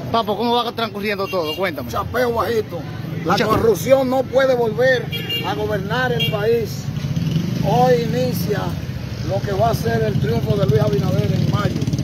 Papo, ¿cómo va transcurriendo todo? Cuéntame. Chapeo bajito. La corrupción no puede volver a gobernar el país. Hoy inicia lo que va a ser el triunfo de Luis Abinader en mayo.